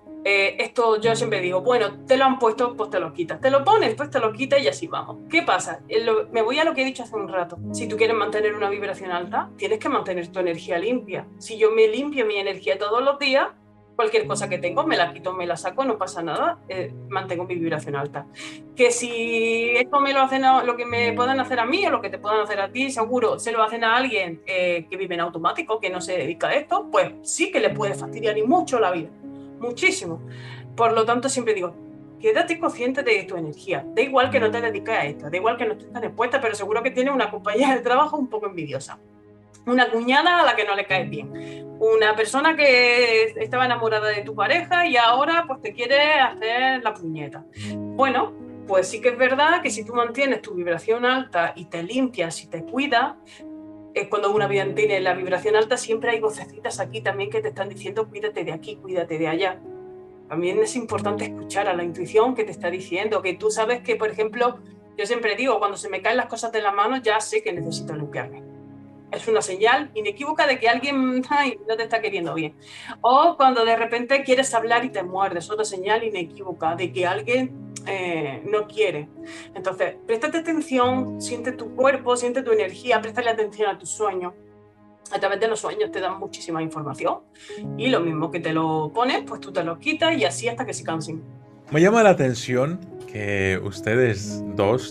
[SPEAKER 2] Esto yo siempre digo, bueno, te lo han puesto, pues te lo quitas. Te lo pones, pues te lo quitas y así vamos. ¿Qué pasa? Me voy a lo que he dicho hace un rato. Si tú quieres mantener una vibración alta, tienes que mantener tu energía limpia. Si yo me limpio mi energía todos los días, cualquier cosa que tengo, me la quito, me la saco, no pasa nada, mantengo mi vibración alta. Que si esto me lo hacen lo que me puedan hacer a mí o lo que te puedan hacer a ti, seguro se lo hacen a alguien que vive en automático, que no se dedica a esto, pues sí que le puede fastidiar y mucho la vida. Muchísimo. Por lo tanto, siempre digo, quédate consciente de tu energía. Da igual que no te dediques a esto, da igual que no estés tan expuesta, pero seguro que tienes una compañera de trabajo un poco envidiosa. Una cuñada a la que no le caes bien. Una persona que estaba enamorada de tu pareja y ahora pues te quiere hacer la puñeta. Bueno, pues sí que es verdad que si tú mantienes tu vibración alta y te limpias y te cuidas, cuando una vida tiene la vibración alta, siempre hay vocecitas aquí también que te están diciendo cuídate de aquí, cuídate de allá. También es importante escuchar a la intuición que te está diciendo, que tú sabes que, por ejemplo, yo siempre digo, cuando se me caen las cosas de las manos, ya sé que necesito limpiarme. Es una señal inequívoca de que alguien no te está queriendo bien. O cuando de repente quieres hablar y te muerdes, otra señal inequívoca de que alguien no quiere. Entonces, préstate atención, siente tu cuerpo, siente tu energía, préstale atención a tus sueños. A través de los sueños te dan muchísima información y lo mismo que te lo pones, pues tú te lo quitas y así hasta que se cansen.
[SPEAKER 1] Me llama la atención que ustedes dos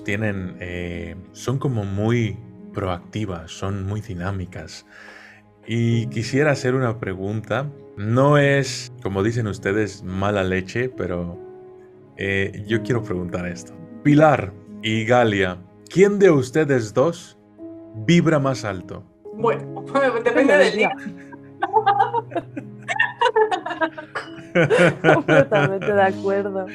[SPEAKER 1] son como muy proactivas, son muy dinámicas. Y quisiera hacer una pregunta. No es, como dicen ustedes, mala leche, pero yo quiero preguntar esto. Pilar y Galia, ¿quién de ustedes dos vibra más alto?
[SPEAKER 2] Bueno, depende del día.
[SPEAKER 3] Completamente de acuerdo.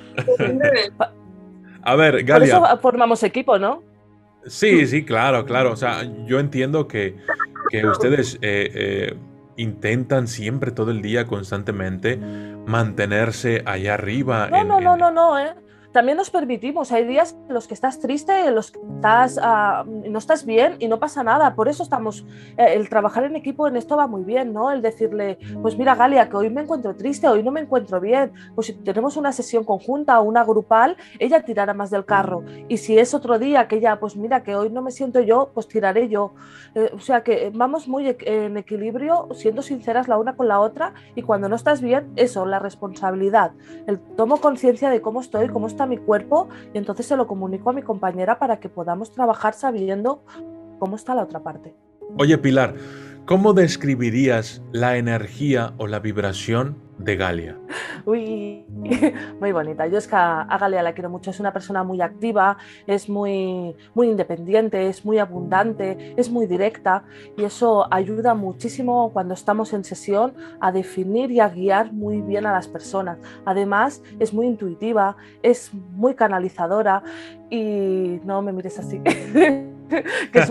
[SPEAKER 1] A ver, Galia.
[SPEAKER 3] Por eso formamos equipo, ¿no?
[SPEAKER 1] Sí, claro. O sea, yo entiendo que ustedes intentan siempre, todo el día, constantemente, mantenerse allá arriba.
[SPEAKER 3] No, También nos permitimos, hay días en los que estás triste, en los que no estás bien y no pasa nada. Por eso estamos, el trabajar en equipo en esto va muy bien, ¿no? El decirle, pues mira, Galia, que hoy me encuentro triste, hoy no me encuentro bien. Pues si tenemos una sesión conjunta o una grupal, ella tirará más del carro. Y si es otro día que ella, pues mira, que hoy no me siento yo, pues tiraré yo. O sea que vamos muy en equilibrio, siendo sinceras la una con la otra, y cuando no estás bien, eso, la responsabilidad. Tomo conciencia de cómo estoy, cómo está mi cuerpo, y entonces se lo comunico a mi compañera para que podamos trabajar sabiendo cómo está la otra parte.
[SPEAKER 1] Oye, Pilar, ¿cómo describirías la energía o la vibración de Galia?
[SPEAKER 3] Uy, muy bonita. Yo es que a Galia la quiero mucho, es una persona muy activa, es muy independiente, es muy abundante, es muy directa y eso ayuda muchísimo cuando estamos en sesión a definir y a guiar muy bien a las personas. Además, es muy intuitiva, es muy canalizadora y no me mires así. Que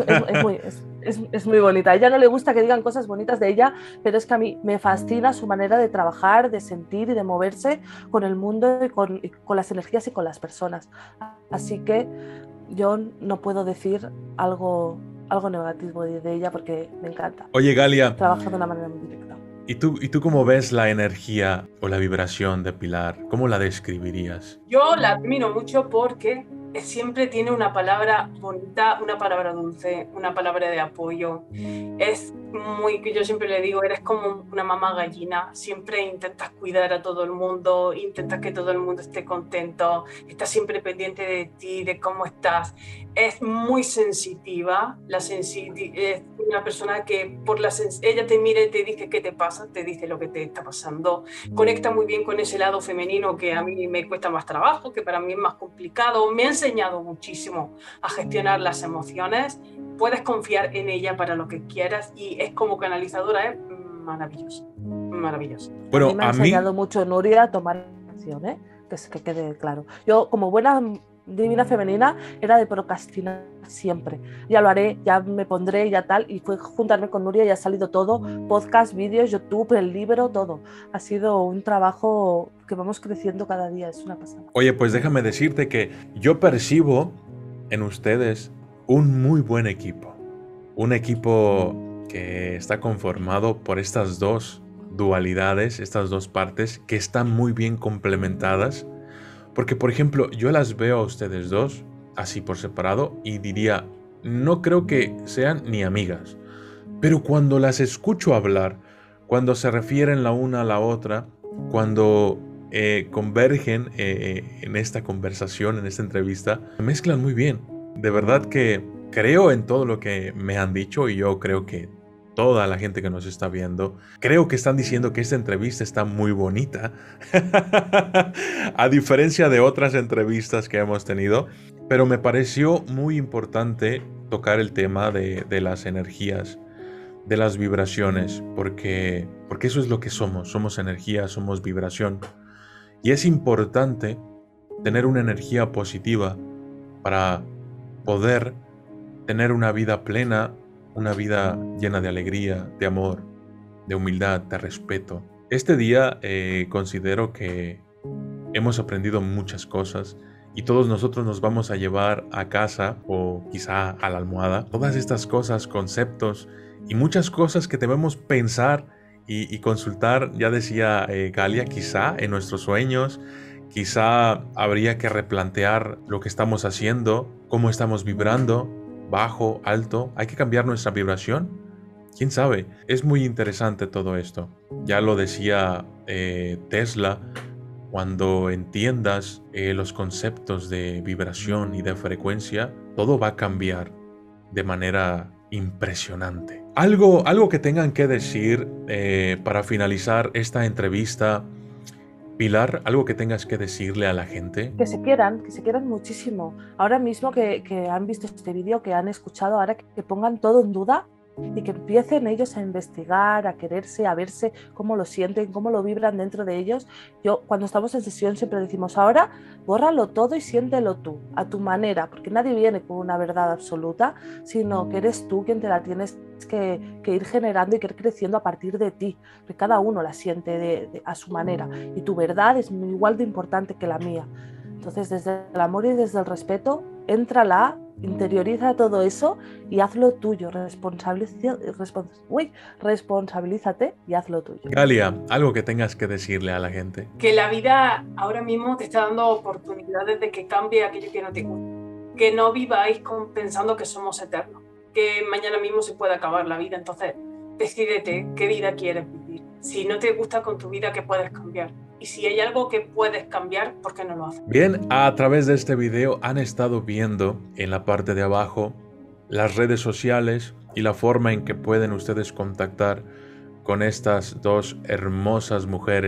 [SPEAKER 3] es muy bonita. A ella no le gusta que digan cosas bonitas de ella, pero es que a mí me fascina su manera de trabajar, de sentir y de moverse con el mundo y con las energías y con las personas. Así que yo no puedo decir algo negativo de ella porque me encanta.
[SPEAKER 1] Oye, Galia,
[SPEAKER 3] trabaja de una manera muy directa.
[SPEAKER 1] ¿Y tú cómo ves la energía o la vibración de Pilar? ¿Cómo la describirías?
[SPEAKER 2] Yo la admiro mucho porque siempre tiene una palabra bonita, una palabra dulce, una palabra de apoyo. Es muy, que yo siempre le digo, eres como una mamá gallina, siempre intentas cuidar a todo el mundo, intentas que todo el mundo esté contento, estás siempre pendiente de ti, de cómo estás. Es muy sensitiva, es una persona que ella te mira y te dice qué te pasa, te dice lo que te está pasando. Conecta muy bien con ese lado femenino que a mí me cuesta más trabajo, que para mí es más complicado. Me ha enseñado muchísimo a gestionar las emociones. Puedes confiar en ella para lo que quieras y es como canalizadora, es maravilloso, maravilloso.
[SPEAKER 1] Bueno,
[SPEAKER 3] me ha enseñado mucho Nuria a tomar acción, que quede claro. Yo, como buena divina femenina, era de procrastinar siempre. Ya lo haré, ya me pondré, ya tal, y fue juntarme con Nuria y ha salido todo, podcast, vídeos, YouTube, el libro, todo. Ha sido un trabajo que vamos creciendo cada día, es una pasada.
[SPEAKER 1] Oye, pues déjame decirte que yo percibo en ustedes un muy buen equipo. Un equipo que está conformado por estas dos dualidades, estas dos partes que están muy bien complementadas. Porque, por ejemplo, yo las veo a ustedes dos así por separado y diría, no creo que sean ni amigas. Pero cuando las escucho hablar, cuando se refieren la una a la otra, cuando convergen en esta conversación, en esta entrevista, se mezclan muy bien. De verdad que creo en todo lo que me han dicho y yo creo que toda la gente que nos está viendo, creo que están diciendo que esta entrevista está muy bonita, a diferencia de otras entrevistas que hemos tenido, pero me pareció muy importante tocar el tema de las energías, de las vibraciones, porque eso es lo que somos energía, somos vibración, y es importante tener una energía positiva para poder tener una vida plena, una vida llena de alegría, de amor, de humildad, de respeto. Este día considero que hemos aprendido muchas cosas y todos nosotros nos vamos a llevar a casa o quizá a la almohada todas estas cosas, conceptos y muchas cosas que debemos pensar y consultar, ya decía Galia, quizá en nuestros sueños, quizá habría que replantear lo que estamos haciendo, cómo estamos vibrando, bajo, alto, hay que cambiar nuestra vibración. ¿Quién sabe? Es muy interesante todo esto. Ya lo decía Tesla, cuando entiendas los conceptos de vibración y de frecuencia, todo va a cambiar de manera impresionante. Algo que tengan que decir para finalizar esta entrevista, Pilar, algo que tengas que decirle a la gente.
[SPEAKER 3] Que se quieran muchísimo. Ahora mismo que han visto este vídeo, que han escuchado, ahora que pongan todo en duda y que empiecen ellos a investigar, a quererse, a verse cómo lo sienten, cómo lo vibran dentro de ellos. Yo, cuando estamos en sesión, siempre decimos, ahora bórralo todo y siéntelo tú, a tu manera, porque nadie viene con una verdad absoluta, sino que eres tú quien te la tienes que ir generando y que ir creciendo a partir de ti, porque cada uno la siente a su manera y tu verdad es igual de importante que la mía. Entonces, desde el amor y desde el respeto, éntrala, interioriza todo eso y hazlo tuyo, responsabilízate y hazlo tuyo.
[SPEAKER 1] Galia, algo que tengas que decirle a la gente.
[SPEAKER 2] Que la vida ahora mismo te está dando oportunidades de que cambie aquello que no te gusta. Que no viváis pensando que somos eternos, que mañana mismo se puede acabar la vida. Entonces, decídete qué vida quieres vivir. Si no te gusta con tu vida, ¿qué puedes cambiar? Y si hay algo que puedes cambiar, ¿por qué no lo haces?
[SPEAKER 1] Bien, a través de este video han estado viendo en la parte de abajo las redes sociales y la forma en que pueden ustedes contactar con estas dos hermosas mujeres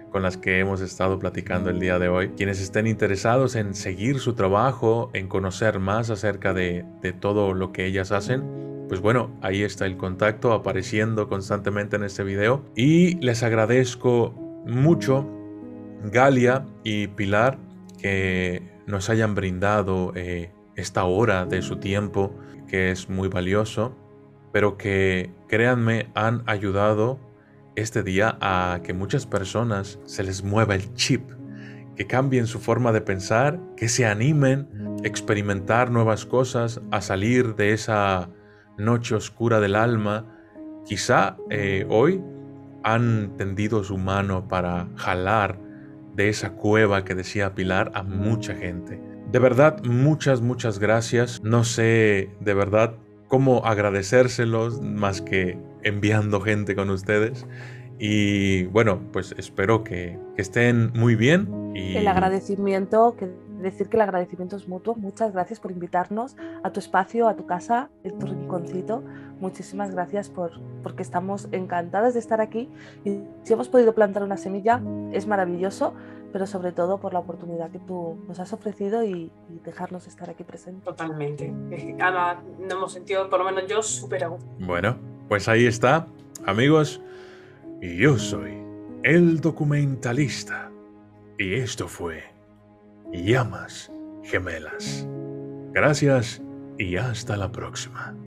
[SPEAKER 1] con las que hemos estado platicando el día de hoy. Quienes estén interesados en seguir su trabajo, en conocer más acerca de todo lo que ellas hacen, pues bueno, ahí está el contacto apareciendo constantemente en este video. Y les agradezco mucho, Galia y Pilar, que nos hayan brindado esta hora de su tiempo, que es muy valioso, pero que, créanme, han ayudado este día a que muchas personas se les mueva el chip, que cambien su forma de pensar, que se animen a experimentar nuevas cosas, a salir de esa noche oscura del alma. Quizá hoy han tendido su mano para jalar de esa cueva que decía Pilar a mucha gente. De verdad, muchas gracias. No sé de verdad cómo agradecérselos más que enviando gente con ustedes. Y bueno, pues espero que estén muy bien. Y
[SPEAKER 3] el agradecimiento, decir que el agradecimiento es mutuo. Muchas gracias por invitarnos a tu espacio, a tu casa, en tu rinconcito. Muchísimas gracias porque estamos encantadas de estar aquí. Y si hemos podido plantar una semilla, es maravilloso, pero sobre todo por la oportunidad que tú nos has ofrecido y dejarnos estar aquí presentes.
[SPEAKER 2] Totalmente. Además, nos hemos sentido, por lo menos yo, súper a gusto.
[SPEAKER 1] Bueno, pues ahí está, amigos. Y yo soy el documentalista. Y esto fue Llamas Gemelas. Gracias y hasta la próxima.